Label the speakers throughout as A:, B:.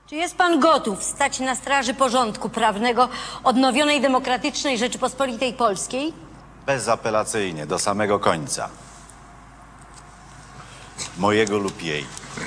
A: Czy jest pan gotów stać na straży porządku prawnego odnowionej demokratycznej Rzeczypospolitej Polskiej?
B: Bezapelacyjnie, do samego końca. Mojego lub jej.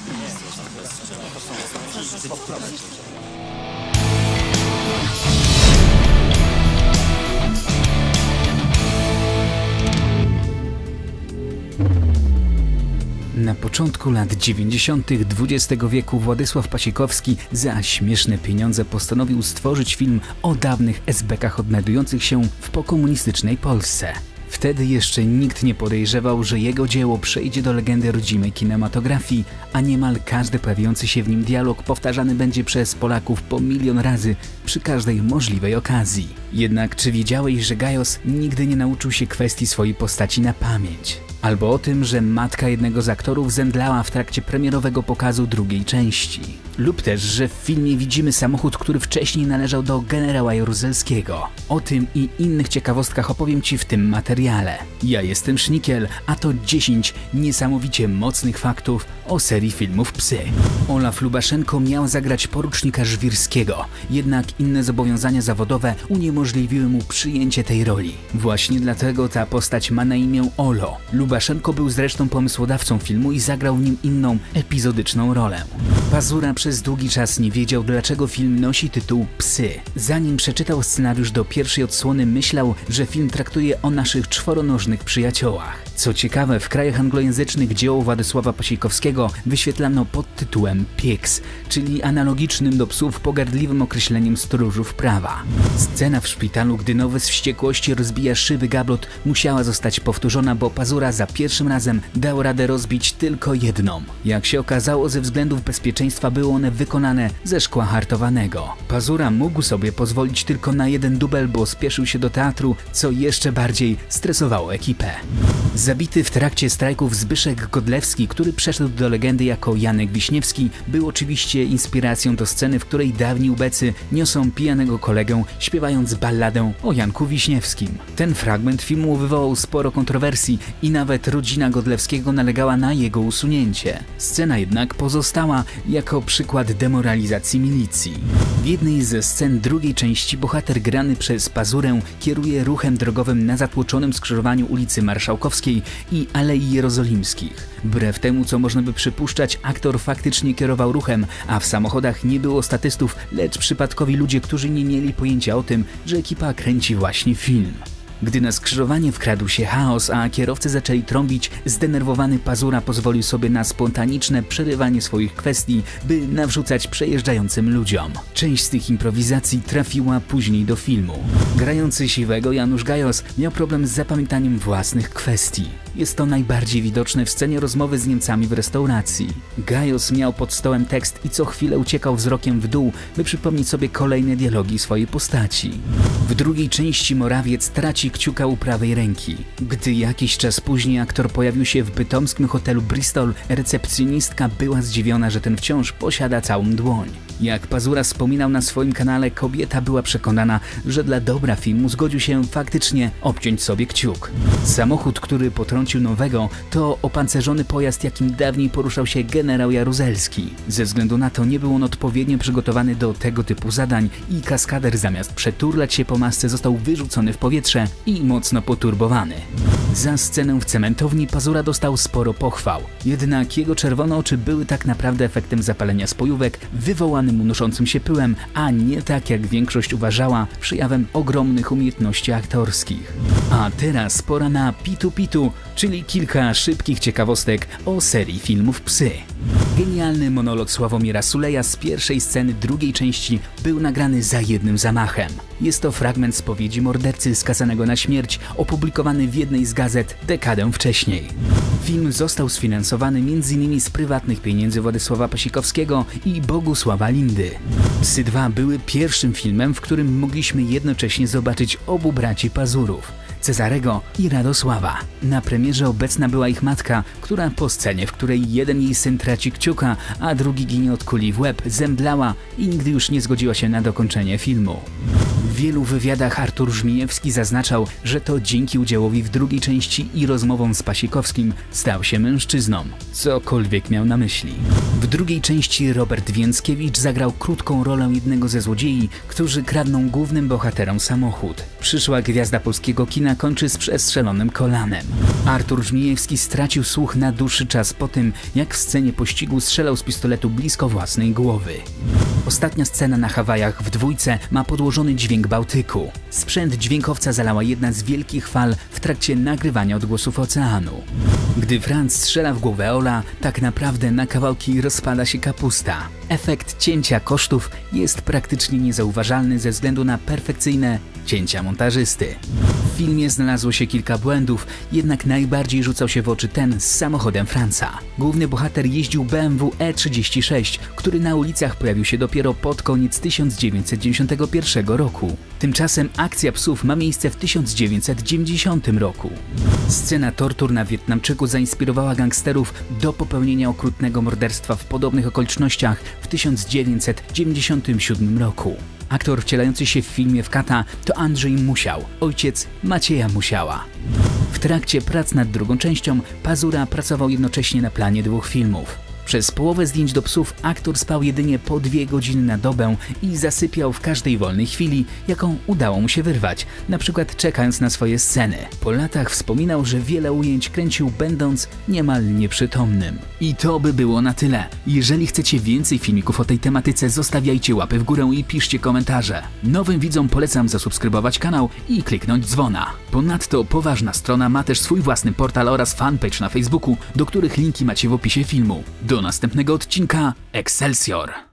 C: Na początku lat 90. XX wieku Władysław Pasikowski za śmieszne pieniądze postanowił stworzyć film o dawnych esbekach odnajdujących się w pokomunistycznej Polsce. Wtedy jeszcze nikt nie podejrzewał, że jego dzieło przejdzie do legendy rodzimej kinematografii, a niemal każdy pojawiający się w nim dialog powtarzany będzie przez Polaków po milion razy przy każdej możliwej okazji. Jednak czy wiedziałeś, że Gajos nigdy nie nauczył się kwestii swojej postaci na pamięć? Albo o tym, że matka jednego z aktorów zemdlała w trakcie premierowego pokazu drugiej części. Lub też, że w filmie widzimy samochód, który wcześniej należał do generała Jaruzelskiego. O tym i innych ciekawostkach opowiem Ci w tym materiale. Ja jestem Sznikiel, a to 10 niesamowicie mocnych faktów o serii filmów Psy. Olaf Lubaszenko miał zagrać porucznika Żwirskiego, jednak inne zobowiązania zawodowe uniemożliwiły mu przyjęcie tej roli. Właśnie dlatego ta postać ma na imię Olo. Lubaszenko był zresztą pomysłodawcą filmu i zagrał w nim inną, epizodyczną rolę. Pazura przez długi czas nie wiedział, dlaczego film nosi tytuł Psy. Zanim przeczytał scenariusz do pierwszej odsłony, myślał, że film traktuje o naszych czworonożnych przyjaciołach. Co ciekawe, w krajach anglojęzycznych dzieło Władysława Pasikowskiego wyświetlano pod tytułem Pigs, czyli analogicznym do psów pogardliwym określeniem stróżów prawa. Scena w szpitalu, gdy nowy z wściekłości rozbija szyby gablot, musiała zostać powtórzona, bo Pazura za pierwszym razem dał radę rozbić tylko jedną. Jak się okazało, ze względów bezpieczeństwa były one wykonane ze szkła hartowanego. Pazura mógł sobie pozwolić tylko na jeden dubel, bo spieszył się do teatru, co jeszcze bardziej stresowało ekipę. Zabity w trakcie strajków Zbyszek Godlewski, który przeszedł do legendy jako Janek Wiśniewski, był oczywiście inspiracją do sceny, w której dawni ubecy niosą pijanego kolegę, śpiewając balladę o Janku Wiśniewskim. Ten fragment filmu wywołał sporo kontrowersji i nawet rodzina Godlewskiego nalegała na jego usunięcie. Scena jednak pozostała jako przykład demoralizacji milicji. W jednej ze scen drugiej części bohater grany przez Pazurę kieruje ruchem drogowym na zatłoczonym skrzyżowaniu ulicy Marszałkowskiej i Alei Jerozolimskich. Wbrew temu, co można by przypuszczać, aktor faktycznie kierował ruchem, a w samochodach nie było statystów, lecz przypadkowi ludzie, którzy nie mieli pojęcia o tym, że ekipa kręci właśnie film. Gdy na skrzyżowanie wkradł się chaos, a kierowcy zaczęli trąbić, zdenerwowany Pazura pozwolił sobie na spontaniczne przerywanie swoich kwestii, by nawrzucać przejeżdżającym ludziom. Część z tych improwizacji trafiła później do filmu. Grający siwego Janusz Gajos miał problem z zapamiętaniem własnych kwestii. Jest to najbardziej widoczne w scenie rozmowy z Niemcami w restauracji. Gajos miał pod stołem tekst i co chwilę uciekał wzrokiem w dół, by przypomnieć sobie kolejne dialogi swojej postaci. W drugiej części Morawiec traci kciuka u prawej ręki. Gdy jakiś czas później aktor pojawił się w bytomskim hotelu Bristol, recepcjonistka była zdziwiona, że ten wciąż posiada całą dłoń. Jak Pazura wspominał na swoim kanale, kobieta była przekonana, że dla dobra filmu zgodził się faktycznie obciąć sobie kciuk. Samochód, który potrącił nowego, to opancerzony pojazd, jakim dawniej poruszał się generał Jaruzelski. Ze względu na to nie był on odpowiednio przygotowany do tego typu zadań i kaskader zamiast przeturlać się po masce został wyrzucony w powietrze i mocno poturbowany. Za scenę w cementowni Pazura dostał sporo pochwał, jednak jego czerwone oczy były tak naprawdę efektem zapalenia spojówek wywołanym unoszącym się pyłem, a nie tak jak większość uważała przejawem ogromnych umiejętności aktorskich. A teraz pora na Pitu Pitu, czyli kilka szybkich ciekawostek o serii filmów Psy. Genialny monolog Sławomira Suleja z pierwszej sceny drugiej części był nagrany za jednym zamachem. Jest to fragment spowiedzi mordercy skazanego na śmierć, opublikowany w jednej z gazet dekadę wcześniej. Film został sfinansowany m.in. z prywatnych pieniędzy Władysława Pasikowskiego i Bogusława Lindy. Psy 2 były pierwszym filmem, w którym mogliśmy jednocześnie zobaczyć obu braci Pazurów, Cezarego i Radosława. Na premierze obecna była ich matka, która po scenie, w której jeden jej syn traci kciuka, a drugi ginie od kuli w łeb, zemdlała i nigdy już nie zgodziła się na dokończenie filmu. W wielu wywiadach Artur Żmijewski zaznaczał, że to dzięki udziałowi w drugiej części i rozmowom z Pasikowskim stał się mężczyzną, cokolwiek miał na myśli. W drugiej części Robert Więckiewicz zagrał krótką rolę jednego ze złodziei, którzy kradną głównym bohaterom samochód. Przyszła gwiazda polskiego kina kończy z przestrzelonym kolanem. Artur Żmijewski stracił słuch na dłuższy czas po tym, jak w scenie pościgu strzelał z pistoletu blisko własnej głowy. Ostatnia scena na Hawajach w dwójce ma podłożony dźwięk Bałtyku. Sprzęt dźwiękowca zalała jedna z wielkich fal w trakcie nagrywania odgłosów oceanu. Gdy Franz strzela w głowę Ola, tak naprawdę na kawałki rozpada się kapusta. Efekt cięcia kosztów jest praktycznie niezauważalny ze względu na perfekcyjne cięcia montażysty. W filmie znalazło się kilka błędów, jednak najbardziej rzucał się w oczy ten z samochodem Franza. Główny bohater jeździł BMW E36, który na ulicach pojawił się dopiero pod koniec 1991 roku. Tymczasem akcja psów ma miejsce w 1990 roku. Scena tortur na Wietnamczyku zainspirowała gangsterów do popełnienia okrutnego morderstwa w podobnych okolicznościach w 1997 roku. Aktor wcielający się w filmie w kata to Andrzej Musiał, ojciec Macieja Musiała. W trakcie prac nad drugą częścią Pazura pracował jednocześnie na planie dwóch filmów. Przez połowę zdjęć do psów aktor spał jedynie po 2 godziny na dobę i zasypiał w każdej wolnej chwili, jaką udało mu się wyrwać, na przykład czekając na swoje sceny. Po latach wspominał, że wiele ujęć kręcił będąc niemal nieprzytomnym. I to by było na tyle. Jeżeli chcecie więcej filmików o tej tematyce, zostawiajcie łapy w górę i piszcie komentarze. Nowym widzom polecam zasubskrybować kanał i kliknąć dzwona. Ponadto Poważna Strona ma też swój własny portal oraz fanpage na Facebooku, do których linki macie w opisie filmu. Do następnego odcinka. Excelsior!